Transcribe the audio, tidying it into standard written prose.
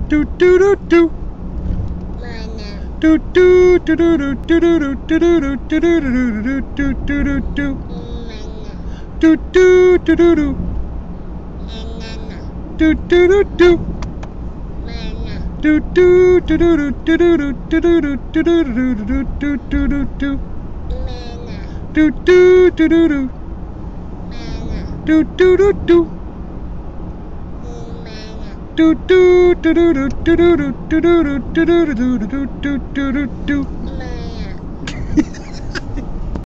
Do do do do. Do do do do do do do do do do do do do do do do. Do do do do do. Do do do do. Do do do do do do do do do do do do do do do. Do do do do do. Do do do do. Do do do do do do do do do do do do do do do do.